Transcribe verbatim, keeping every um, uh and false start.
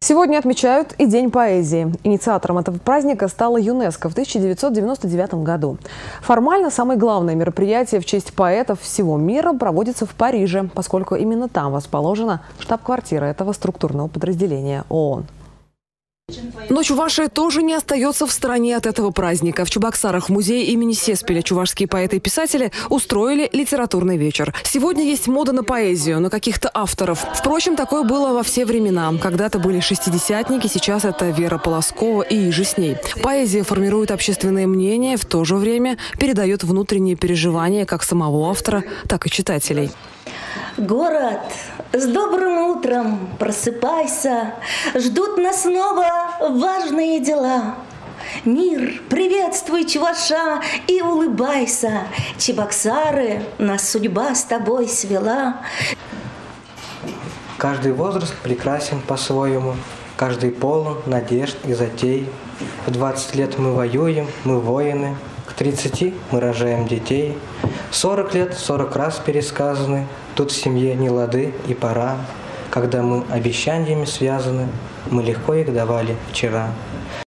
Сегодня отмечают и День поэзии. Инициатором этого праздника стала ЮНЕСКО в тысяча девятьсот девяносто девятом году. Формально самое главное мероприятие в честь поэтов всего мира проводится в Париже, поскольку именно там расположена штаб-квартира этого структурного подразделения ООН. Но Чувашия тоже не остается в стороне от этого праздника. В Чебоксарах в музее имени Сеспеля чувашские поэты и писатели устроили литературный вечер. Сегодня есть мода на поэзию, на каких-то авторов. Впрочем, такое было во все времена. Когда-то были шестидесятники, сейчас это Вера Полоскова и иже с ней. Поэзия формирует общественное мнение, в то же время передает внутренние переживания как самого автора, так и читателей. Город, с добрым утром просыпайся, ждут нас снова важные дела. Мир, приветствуй, Чуваша, и улыбайся. Чебоксары, нас судьба с тобой свела. Каждый возраст прекрасен по-своему, каждый полон надежд и затей. В двадцать лет мы воюем, мы воины, к тридцати мы рожаем детей. Сорок лет, сорок раз пересказаны, тут в семье не лады и пора. Когда мы обещаниями связаны, мы легко их давали вчера.